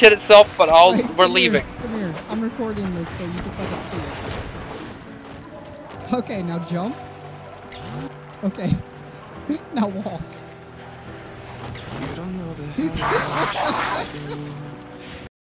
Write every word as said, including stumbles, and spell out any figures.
hit itself, but I'll, Wait, we're come leaving. Here, come here. I'm recording this so you can fucking see it. Okay, now jump. Okay. Now walk. You don't know the hell